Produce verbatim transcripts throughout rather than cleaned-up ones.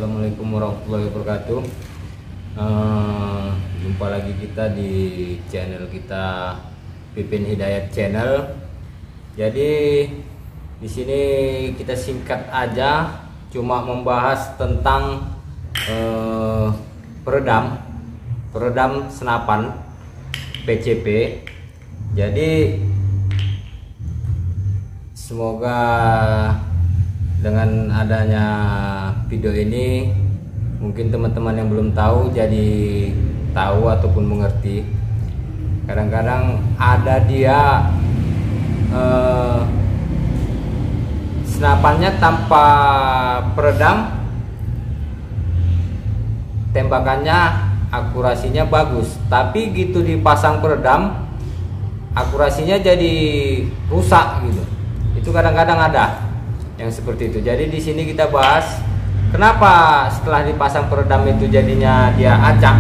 Assalamualaikum warahmatullahi wabarakatuh. Uh, jumpa lagi kita di channel kita Pipin Hidayat Channel. Jadi di sini kita singkat aja, cuma membahas tentang uh, peredam, peredam senapan P C P. Jadi semoga dengan adanya video ini mungkin teman-teman yang belum tahu jadi tahu ataupun mengerti. Kadang-kadang ada dia eh, senapannya tanpa peredam, tembakannya akurasinya bagus, tapi gitu dipasang peredam akurasinya jadi rusak gitu. Itu kadang-kadang ada yang seperti itu. Jadi di sini kita bahas kenapa setelah dipasang peredam itu jadinya dia acak.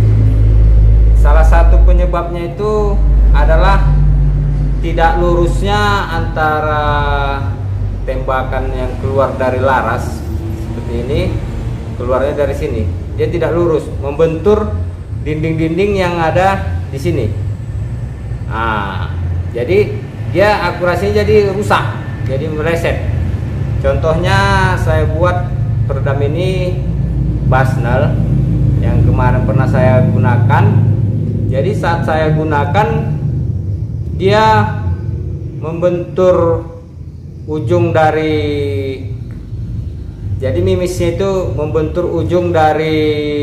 Salah satu penyebabnya itu adalah tidak lurusnya antara tembakan yang keluar dari laras seperti ini, keluarnya dari sini. Dia tidak lurus, membentur dinding-dinding yang ada di sini. Nah, jadi dia akurasinya jadi rusak, jadi meleset. Contohnya saya buat peredam ini Basnel yang kemarin pernah saya gunakan. Jadi saat saya gunakan dia membentur ujung dari, jadi mimisnya itu membentur ujung dari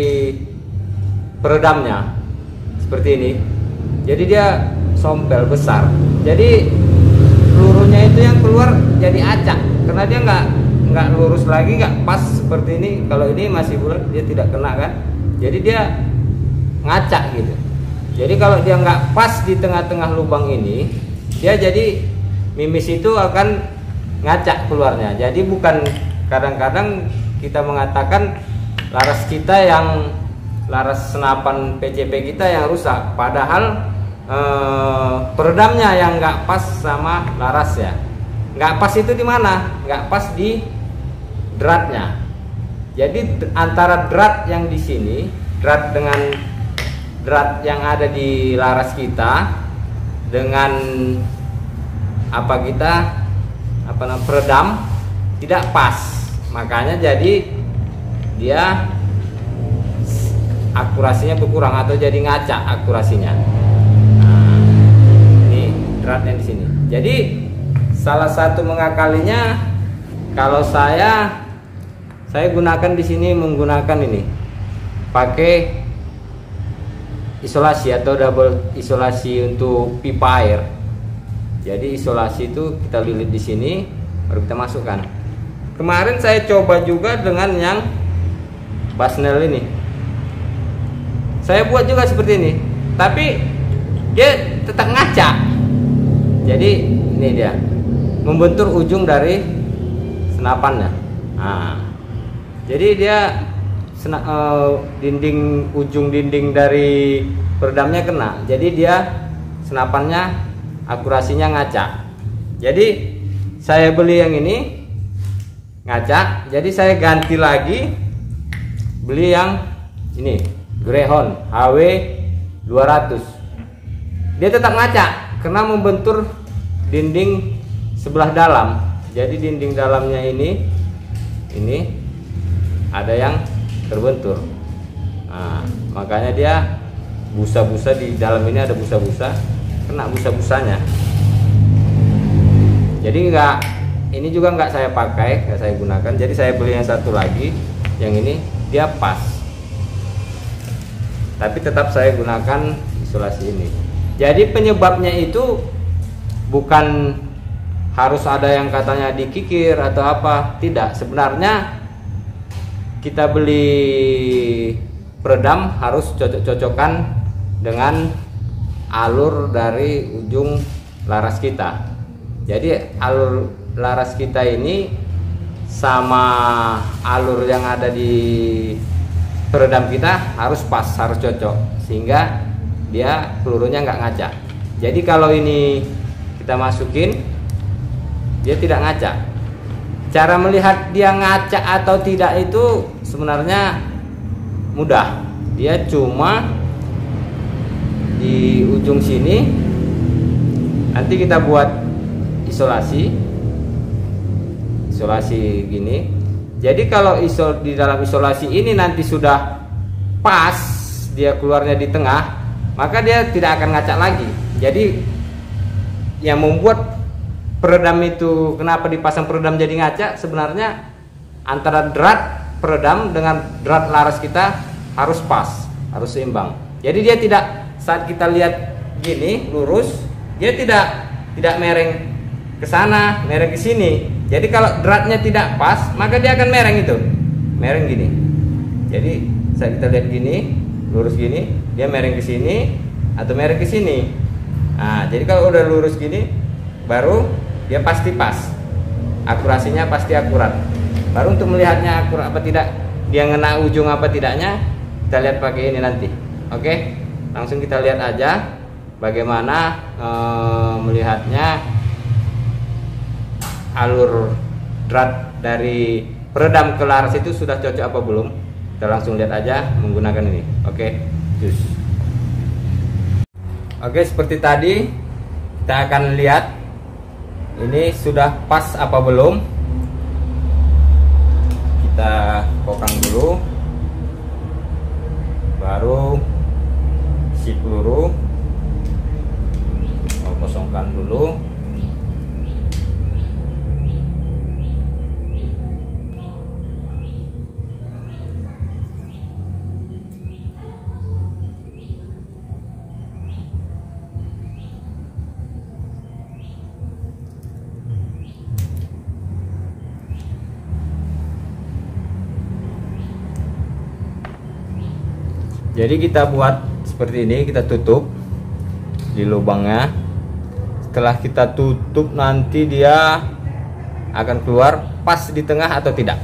peredamnya seperti ini. Jadi dia sompel besar. Jadi pelurunya itu yang keluar jadi acak karena dia nggak nggak lurus lagi, nggak pas seperti ini. Kalau ini masih bulat, dia tidak kena kan, jadi dia ngacak gitu. Jadi kalau dia nggak pas di tengah-tengah lubang ini, dia jadi mimis itu akan ngacak keluarnya. Jadi bukan, kadang-kadang kita mengatakan laras kita yang laras senapan P C P kita yang rusak, padahal eh, peredamnya yang nggak pas sama laras ya. Nggak pas itu di mana? Nggak pas di dratnya. Jadi antara drat yang di sini, drat dengan drat yang ada di laras kita dengan apa kita apa namanya peredam tidak pas. Makanya jadi dia akurasinya berkurang atau jadi ngacak akurasinya. Nah, ini dratnya di sini. Jadi salah satu mengakalinya, kalau saya saya gunakan di sini menggunakan ini pakai isolasi atau double isolasi untuk pipa air. Jadi isolasi itu kita lilit di sini baru kita masukkan. Kemarin saya coba juga dengan yang Basnel ini. Saya buat juga seperti ini, tapi dia tetap ngacak. Jadi ini dia membentur ujung dari senapannya. Nah, jadi dia sena, uh, dinding ujung dinding dari peredamnya kena. Jadi dia senapannya akurasinya ngacak. Jadi saya beli yang ini ngacak. Jadi saya ganti lagi beli yang ini Greyhound H W dua ratus. Dia tetap ngacak karena membentur dinding sebelah dalam. Jadi dinding dalamnya ini ini ada yang terbentur. Nah, makanya dia busa-busa di dalam ini, ada busa-busa, kena busa-busanya. Jadi enggak, ini juga enggak saya pakai, enggak saya gunakan. Jadi saya beli yang satu lagi, yang ini dia pas. Tapi tetap saya gunakan isolasi ini. Jadi penyebabnya itu bukan harus ada yang katanya dikikir atau apa, tidak. Sebenarnya kita beli peredam harus cocok-cocokkan dengan alur dari ujung laras kita. Jadi alur laras kita ini sama alur yang ada di peredam kita harus pas, harus cocok, sehingga dia pelurunya nggak ngacak. Jadi kalau ini kita masukin, dia tidak ngacak. cara melihat dia ngaca atau tidak itu sebenarnya mudah. Dia cuma di ujung sini nanti kita buat isolasi isolasi gini. Jadi kalau isol di dalam isolasi ini nanti sudah pas dia keluarnya di tengah, maka dia tidak akan ngacak lagi. Jadi yang membuat peredam itu, kenapa dipasang peredam jadi ngaca, sebenarnya antara drat peredam dengan drat laras kita harus pas, harus seimbang. Jadi dia tidak, saat kita lihat gini lurus, dia tidak tidak mereng ke sana, mereng ke sini. Jadi kalau dratnya tidak pas, maka dia akan mereng itu, mereng gini. Jadi saat kita lihat gini, lurus gini, dia mereng ke sini atau mereng ke sini. Nah, jadi kalau udah lurus gini, baru dia pasti pas, akurasinya pasti akurat. Baru untuk melihatnya akurat apa tidak, dia ngena ujung apa tidaknya, kita lihat pakai ini nanti. Oke, langsung kita lihat aja bagaimana e, melihatnya alur drat dari peredam ke laras itu sudah cocok apa belum. Kita langsung lihat aja menggunakan ini. Oke, cus. Oke, seperti tadi kita akan lihat ini sudah pas apa belum. Kita kokang dulu, baru isi peluru, kosongkan dulu. Jadi kita buat seperti ini, kita tutup di lubangnya. Setelah kita tutup nanti dia akan keluar pas di tengah atau tidak.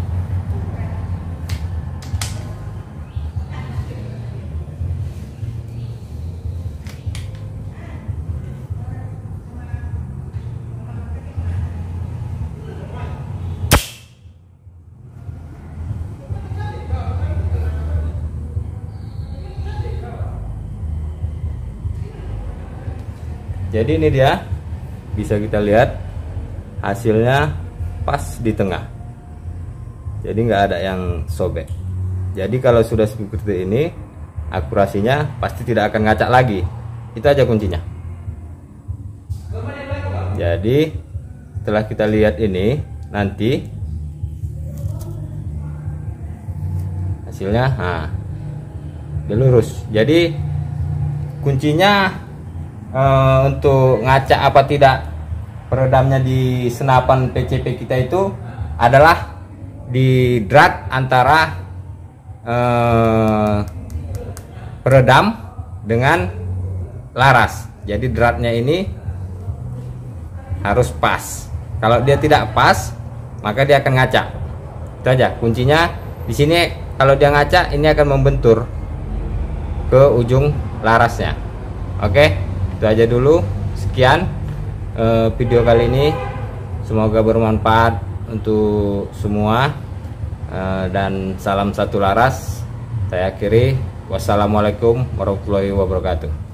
Jadi ini dia, bisa kita lihat hasilnya pas di tengah. Jadi nggak ada yang sobek. Jadi kalau sudah seperti ini, akurasinya pasti tidak akan ngacak lagi. Itu aja kuncinya. Jadi setelah kita lihat ini, nanti hasilnya, nah, dia lurus. Jadi kuncinya Uh, untuk ngaca apa tidak peredamnya di senapan P C P kita itu adalah di drat antara uh, peredam dengan laras. Jadi dratnya ini harus pas. Kalau dia tidak pas, maka dia akan ngaca. Itu aja kuncinya. Di sini kalau dia ngaca, ini akan membentur ke ujung larasnya. Oke. Itu aja dulu, sekian eh, video kali ini, semoga bermanfaat untuk semua, eh, dan salam satu laras. Saya akhiri, wassalamualaikum warahmatullahi wabarakatuh.